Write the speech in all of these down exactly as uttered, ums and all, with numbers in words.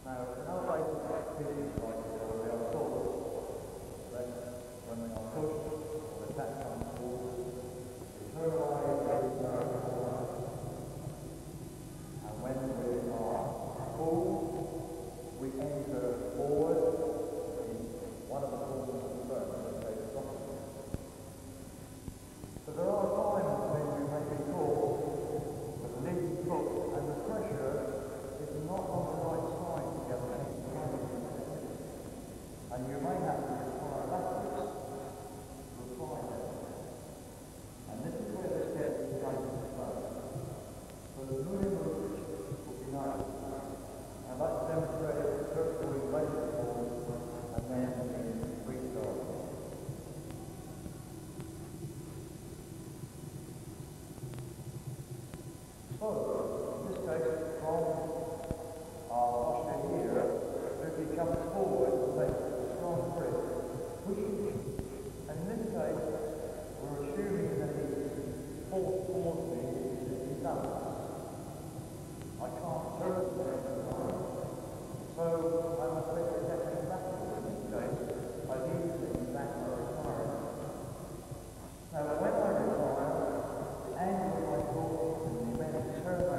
Now, in our basic activities like uh, we are taught that when we are pushed or the attack comes forward, we turn away against our corner, and when we are pulled, we enter forward in one of the corners of the boat and take the socket. But there are times when you may be caught with the lid hook and the pressure is not on the right side to get the heat and you may have to retire backwards to apply that. And this is where this gets into play. So the moving movement will be known. And that's demonstrated first of all in basic form and then in freestyle. So, in this case, from our posture here, if he comes forward and takes a strong grip, pushing, and in this case, we're assuming that he's forced towards me is in balance. I can't turn there at the time, so I must take a step backwards in this case. I need to be back to retire. Now, when I retire, the angle of my torque and the amount of turn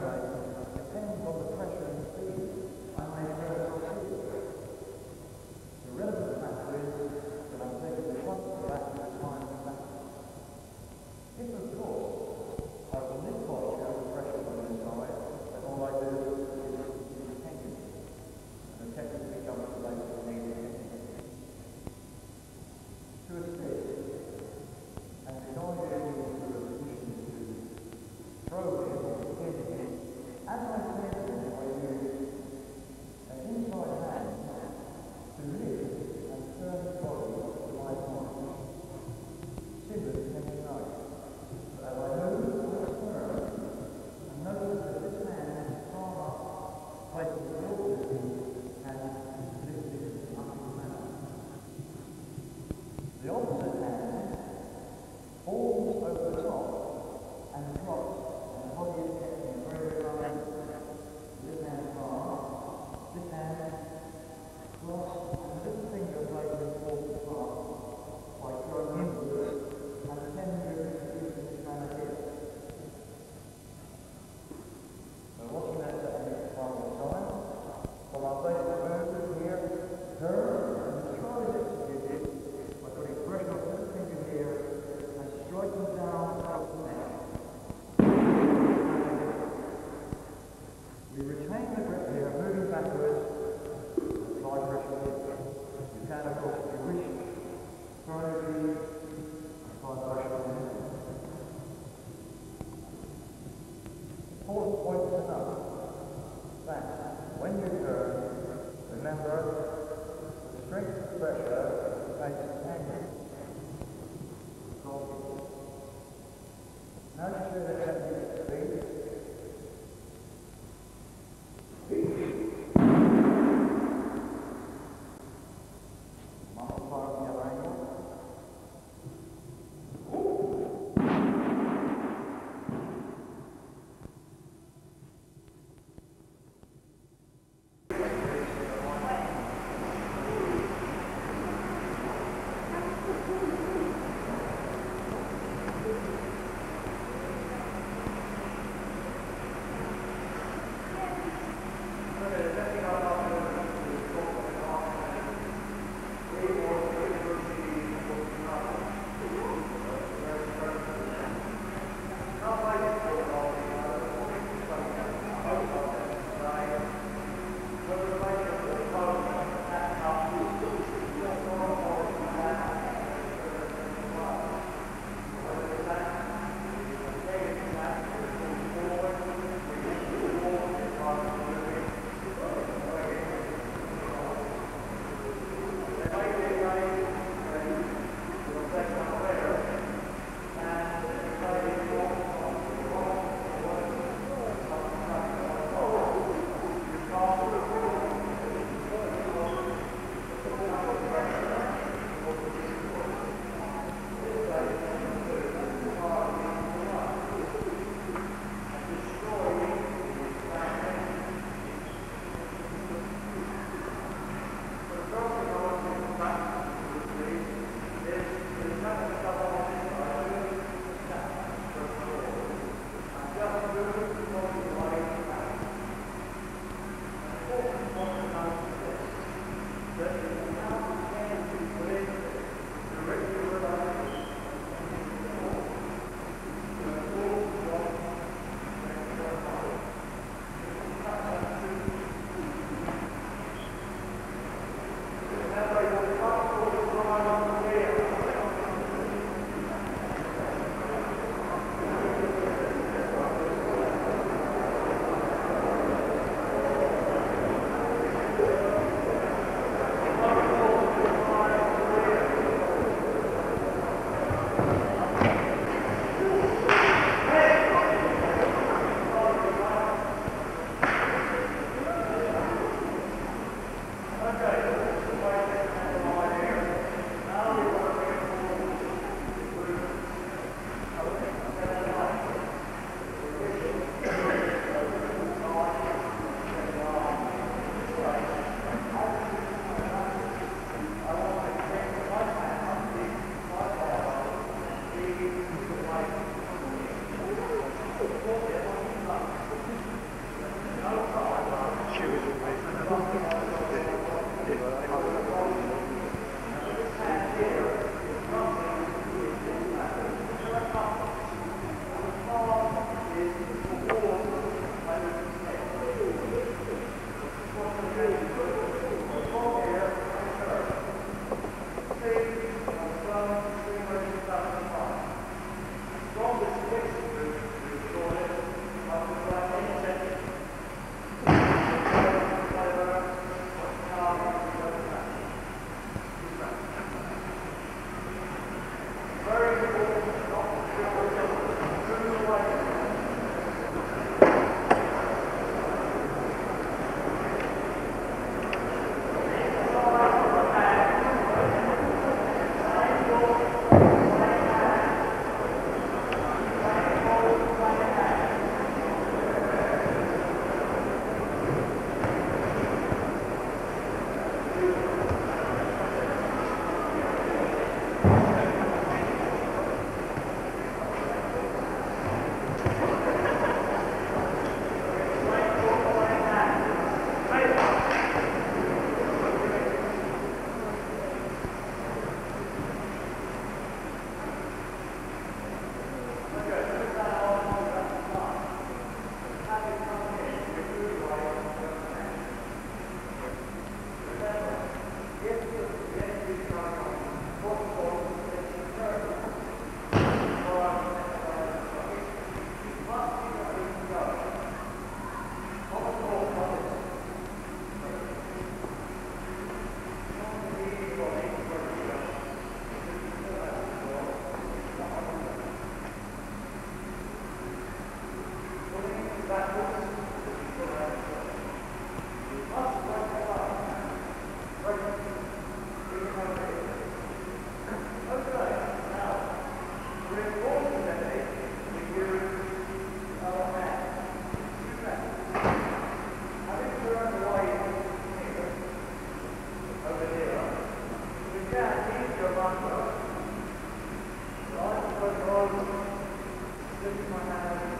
This is my hand.